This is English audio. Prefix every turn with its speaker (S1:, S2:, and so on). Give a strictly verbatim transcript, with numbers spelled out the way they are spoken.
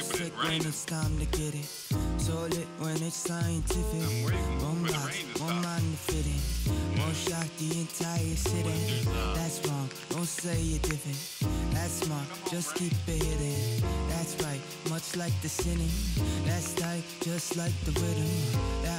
S1: sick when it's time to get it. So lit when it's scientific. One box, one mind to fit in. Won't shock the entire city. That's wrong, don't say you're different. That's smart, just keep it hidden. That's right, much like the sinning. That's tight, just like the rhythm.